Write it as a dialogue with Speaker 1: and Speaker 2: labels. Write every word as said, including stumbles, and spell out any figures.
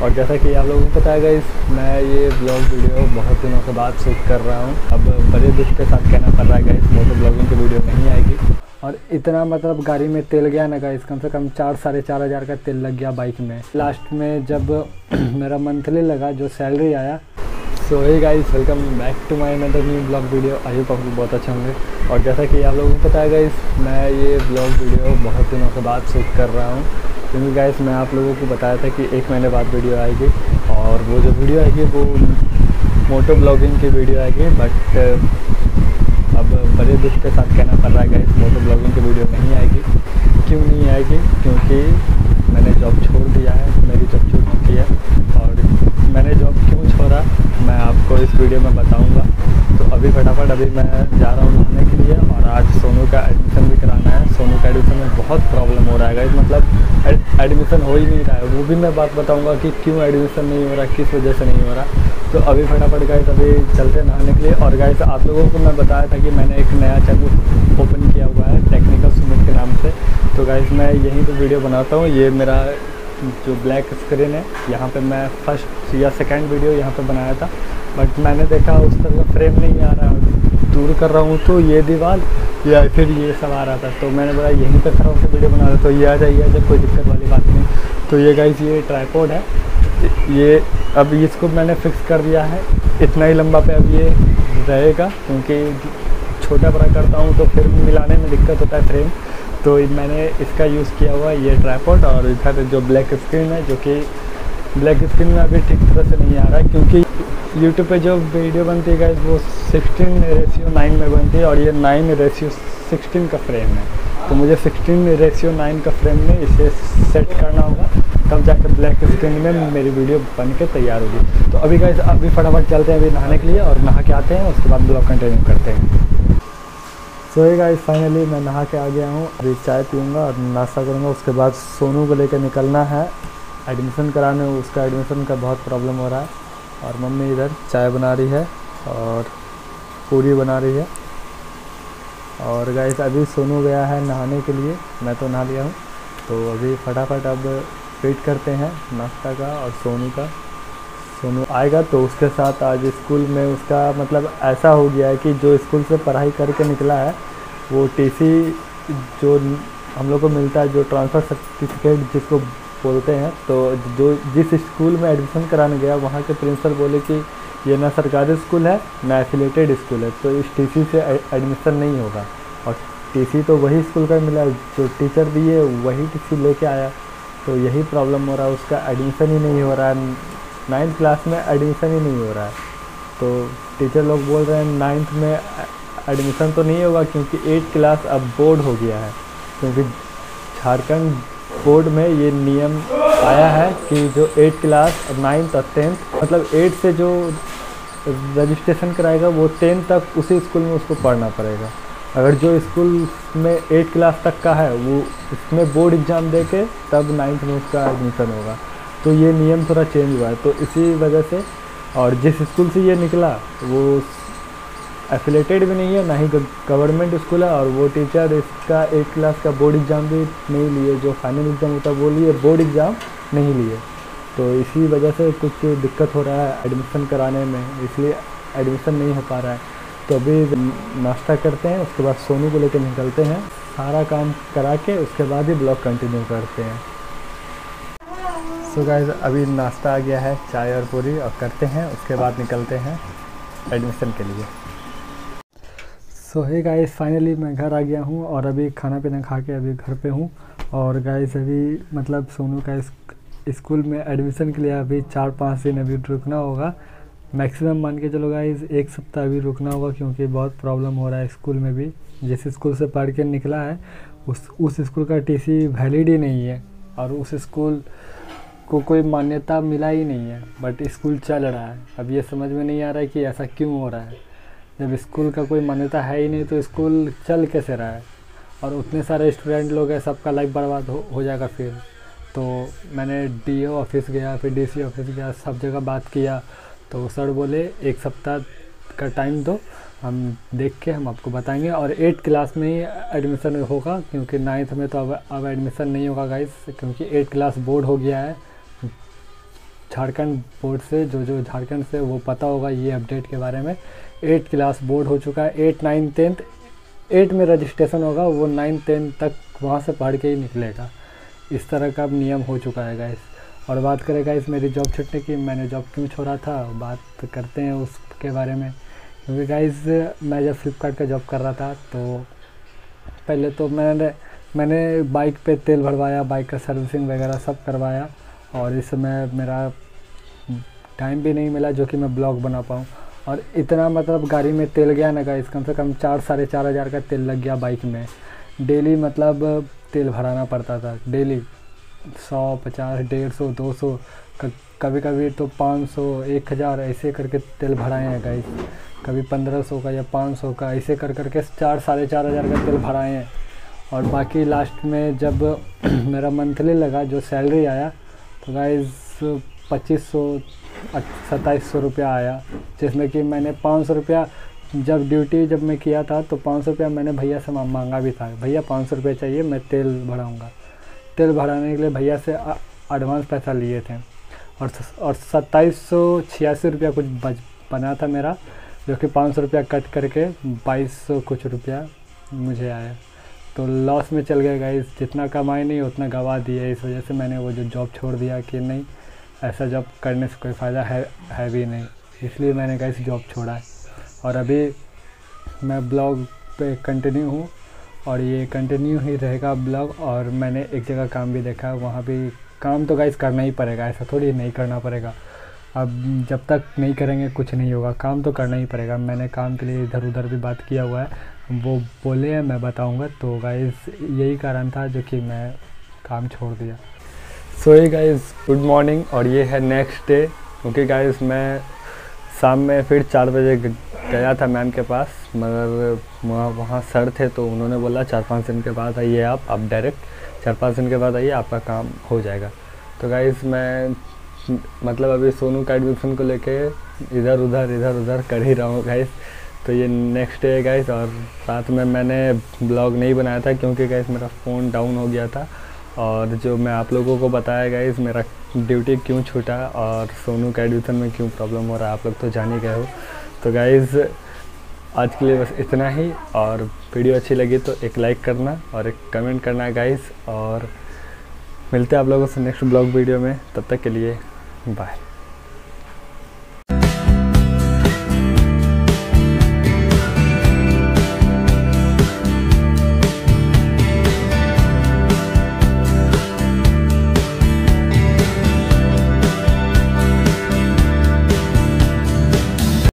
Speaker 1: और जैसा कि आप लोगों को पता है गाइस, मैं ये ब्लॉग वीडियो बहुत दिनों के बाद शूट कर रहा हूँ। अब बड़े दुख के साथ कहना पड़ रहा है गाइस, मोटो ब्लॉगिंग की वीडियो नहीं आएगी। और इतना मतलब गाड़ी में तेल गया ना गाइस, कम से कम चार साढ़े चार हज़ार का तेल लग गया बाइक में। लास्ट में जब मेरा मंथली लगा, जो सैलरी आया। So hey guys, welcome back to my another new vlog video. I hope आप लोग बहुत अच्छे होंगे। और जैसा कि आप लोगों को पता है गाइस, मैं ये ब्लॉग वीडियो बहुत दिनों के बाद शूट कर रहा हूँ, क्योंकि गाइस मैं आप लोगों को बताया था कि एक महीने बाद वीडियो आएगी। और वो जो वीडियो आएगी वो मोटो ब्लॉगिंग की वीडियो आएगी। बट अब बड़े दुख के साथ कहना पड़ रहा है गाइस, मोटो ब्लॉगिंग की वीडियो नहीं आएगी। क्यों नहीं आएगी? क्योंकि मैंने जॉब छोड़ दिया है, मेरी जॉब छूट चुकी है। और मैंने जॉब क्यों छोड़ा मैं आपको इस वीडियो में बताऊंगा। तो अभी फटाफट अभी मैं जा रहा हूँ नहाने के लिए। और आज सोनू का एडमिशन भी कराना है। सोनू का एडमिशन में बहुत प्रॉब्लम हो रहा है गाइस, मतलब एडमिशन हो ही नहीं रहा है। वो भी मैं बात बताऊंगा कि क्यों एडमिशन नहीं हो रहा, किस वजह से नहीं हो रहा। तो अभी फटाफट गाइस अभी चलते नहाने के लिए। और गाइस आप लोगों को मैं बताया था कि मैंने एक नया चैनल ओपन किया हुआ है टेक्निकल सुमित के नाम से। तो गाइस मैं यहीं पे वीडियो बनाता हूँ। ये मेरा जो ब्लैक स्क्रीन है, यहाँ पे मैं फर्स्ट या सेकंड वीडियो यहाँ पे बनाया था। बट मैंने देखा उस तरह फ्रेम नहीं आ रहा, दूर कर रहा हूँ तो ये दीवार या फिर ये सब आ रहा था। तो मैंने बोला यहीं पे खड़ा होकर वीडियो बना रहा, तो ये आ जाइए जब, कोई दिक्कत वाली बात नहीं। तो ये गाइस ये ट्राइपॉड है, ये अब इसको मैंने फिक्स कर दिया है। इतना ही लंबा पे अब ये रहेगा, क्योंकि छोटा बड़ा करता हूँ तो फिर मिलाने में दिक्कत होता है फ्रेम। तो मैंने इसका यूज़ किया हुआ ये ट्राइपॉड। और इधर जो ब्लैक स्क्रीन है, जो कि ब्लैक स्क्रीन में अभी ठीक तरह से नहीं आ रहा है, क्योंकि यूट्यूब पे जो वीडियो बनती है गाइस वो सिक्सटीन रेशियो नाइन में बनती है। और ये नाइन रेशियो सिक्सटीन का फ्रेम है। तो मुझे सिक्सटीन रेशियो नाइन का फ्रेम में इसे सेट करना होगा, तब जाकर ब्लैक स्क्रीन में मेरी वीडियो बन के तैयार होगी। तो अभी गाइस अभी फटाफट चलते हैं अभी नहाने के लिए, और नहा के आते हैं, उसके बाद ब्लॉग कंटिन्यू करते हैं। सो ये गाइस फाइनली मैं नहा के आ गया हूँ। अभी चाय पीऊँगा और नाश्ता करूँगा। उसके बाद सोनू को लेकर निकलना है एडमिशन कराने। उसका एडमिशन का बहुत प्रॉब्लम हो रहा है। और मम्मी इधर चाय बना रही है और पूरी बना रही है। और गाइस अभी सोनू गया है नहाने के लिए, मैं तो नहा लिया हूँ। तो अभी फटाफट अब वेट करते हैं नाश्ता का और सोनू का। सोनू आएगा तो उसके साथ आज स्कूल में उसका मतलब ऐसा हो गया है कि जो स्कूल से पढ़ाई करके निकला है, वो टीसी जो हम लोग को मिलता है, जो ट्रांसफ़र सर्टिफिकेट जिसको बोलते हैं, तो जो जिस स्कूल में एडमिशन कराने गया वहाँ के प्रिंसिपल बोले कि ये ना सरकारी स्कूल है ना एफिलेटेड स्कूल है, तो इस टीसी से एडमिशन नहीं होगा। और टीसी तो वही स्कूल का मिला, जो टीचर दिए वही टीसी लेके आया। तो यही प्रॉब्लम हो रहा है, उसका एडमिशन ही नहीं हो रहा है। नाइन्थ क्लास में एडमिशन ही नहीं हो रहा है। तो टीचर लोग बोल रहे हैं नाइन्थ में एडमिशन तो नहीं होगा, क्योंकि एट्थ क्लास अब बोर्ड हो गया है। क्योंकि झारखंड बोर्ड में ये नियम आया है कि जो एट्थ क्लास और नाइन्थ और टेंथ, मतलब एट्थ से जो रजिस्ट्रेशन कराएगा वो टेंथ तक उसी स्कूल में उसको पढ़ना पड़ेगा। अगर जो स्कूल में एट्थ क्लास तक का है वो इसमें बोर्ड एग्ज़ाम दे के तब नाइन्थ में उसका एडमिशन होगा। तो ये नियम थोड़ा चेंज हुआ है, तो इसी वजह से। और जिस स्कूल से ये निकला वो एफिलेटेड भी नहीं है, ना ही गवर्नमेंट स्कूल है। और वो टीचर इसका एट क्लास का बोर्ड एग्ज़ाम भी नहीं लिए, जो फाइनल एग्ज़ाम होता है वो लिए, बोर्ड एग्ज़ाम नहीं लिए। तो इसी वजह से कुछ दिक्कत हो रहा है एडमिशन कराने में, इसलिए एडमिशन नहीं हो पा रहा है। तो अभी नाश्ता करते हैं, उसके बाद सोनू को लेकर निकलते हैं। सारा काम करा के उसके बाद ही ब्लॉग कंटिन्यू करते हैं। सो गाइस अभी नाश्ता आ गया है, चाय और पूरी, और करते हैं, उसके बाद निकलते हैं एडमिशन के लिए। सो हे गाइस फाइनली मैं घर आ गया हूँ और अभी खाना पीना खा के अभी घर पे हूँ। और गाइस अभी मतलब सोनू का स्कूल में एडमिशन के लिए अभी चार पाँच दिन अभी रुकना होगा। मैक्सिमम मान के चलो गाइस एक सप्ताह अभी रुकना होगा, क्योंकि बहुत प्रॉब्लम हो रहा है स्कूल में भी। जिस स्कूल से पढ़ के निकला है उस उस स्कूल का टीसी वैलिड ही नहीं है, और उस स्कूल को कोई मान्यता मिला ही नहीं है, बट स्कूल चल रहा है। अब ये समझ में नहीं आ रहा है कि ऐसा क्यों हो रहा है। जब स्कूल का कोई मान्यता है ही नहीं तो स्कूल चल कैसे रहा है। और उतने सारे स्टूडेंट लोग हैं, सबका लाइफ बर्बाद हो, हो जाएगा फिर। तो मैंने डीओ ऑफिस गया, फिर डीसी ऑफिस गया, सब जगह बात किया। तो सर बोले एक सप्ताह का टाइम दो, हम देख के हम आपको बताएंगे। और एट्थ क्लास में ही एडमिशन होगा, क्योंकि नाइन्थ में तो अब अब एडमिशन नहीं होगा गाइस, क्योंकि एट्थ क्लास बोर्ड हो गया है झारखंड बोर्ड से, जो जो झारखंड से वो पता होगा ये अपडेट के बारे में। एट क्लास बोर्ड हो चुका है, एट नाइन टेंथ, एट में रजिस्ट्रेशन होगा, वो नाइन टेंथ तक वहाँ से पढ़ के ही निकलेगा। इस तरह का अब नियम हो चुका है गाइस। और बात करें गाइस मेरी जॉब छूटने की, मैंने जॉब क्यों छोड़ा था, बात करते हैं उसके बारे में। क्योंकि गाइस मैं जब फ्लिपकार्ट का जॉब कर रहा था तो पहले तो मैंने मैंने बाइक पे तेल भरवाया, बाइक का सर्विसिंग वगैरह सब करवाया, और इस समय मेरा टाइम भी नहीं मिला जो कि मैं ब्लॉग बना पाऊँ। और इतना मतलब गाड़ी में तेल गया ना गाइस, कम से कम चार साढ़े चार हज़ार का तेल लग गया बाइक में। डेली मतलब तेल भराना पड़ता था, डेली सौ पचास डेढ़ सौ दो सौ, कभी कभी तो पाँच सौ एक हज़ार ऐसे करके तेल भराए हैं गाइस। कभी पंद्रह सौ का या पाँच सौ का ऐसे कर करके चार साढ़े चार हज़ार का तेल भराए हैं। और बाकी लास्ट में जब मेरा मंथली लगा, जो सैलरी आया, तो गाइस पच्चीस सौ सत्ताईस सौ रुपया आया, जिसमें कि मैंने पाँच सौ रुपया जब ड्यूटी जब मैं किया था तो पाँच सौ रुपया मैंने भैया से मांगा भी था, भैया पाँच सौ रुपया चाहिए, मैं तेल भराऊँगा। तेल भराने के लिए भैया से एडवांस पैसा लिए थे, और और सत्ताईस सौ छियासी रुपया कुछ बच बना था मेरा, जो कि पाँच सौ रुपया कट करके बाईस सौ कुछ रुपया मुझे आया। तो लॉस में चल गया गाइस, जितना कमाई नहीं उतना गवा दिया। इस वजह से मैंने वो जो जॉब छोड़ दिया कि नहीं, ऐसा जॉब करने से कोई फ़ायदा है है भी नहीं, इसलिए मैंने गाइस जॉब छोड़ा है। और अभी मैं ब्लॉग पे कंटिन्यू हूँ, और ये कंटिन्यू ही रहेगा ब्लॉग। और मैंने एक जगह काम भी देखा, वहाँ भी काम तो गाइस करना ही पड़ेगा, ऐसा थोड़ी नहीं करना पड़ेगा। अब जब तक नहीं करेंगे कुछ नहीं होगा, काम तो करना ही पड़ेगा। मैंने काम के लिए इधर उधर भी बात किया हुआ है, वो बोले हैं मैं बताऊंगा। तो गाइस यही कारण था जो कि मैं काम छोड़ दिया। सो ये गाइस गुड मॉर्निंग, और ये है नेक्स्ट डे। क्योंकि गाइस मैं शाम में फिर चार बजे गया था मैम के पास, मगर वहाँ वहाँ सर थे तो उन्होंने बोला चार पाँच दिन के बाद आइए आप आप डायरेक्ट चार पाँच दिन के बाद आइए, आपका काम हो जाएगा। तो गाइस मैं मतलब अभी सोनू का एडमिशन को लेके इधर उधर इधर उधर कर ही रहा हूँ गाइस। तो ये नेक्स्ट डे है गाइस, और साथ में मैंने ब्लॉग नहीं बनाया था क्योंकि गाइस मेरा फ़ोन डाउन हो गया था। और जो मैं आप लोगों को बताया गाइस मेरा ड्यूटी क्यों छूटा और सोनू का एडमिशन में क्यों प्रॉब्लम हो रहा है, आप लोग तो जान ही गए हो। तो गाइस आज के लिए बस इतना ही, और वीडियो अच्छी लगी तो एक लाइक करना और एक कमेंट करना गाइस। और मिलते हैं आप लोगों से नेक्स्ट ब्लॉग वीडियो में, तब तक के लिए बाय।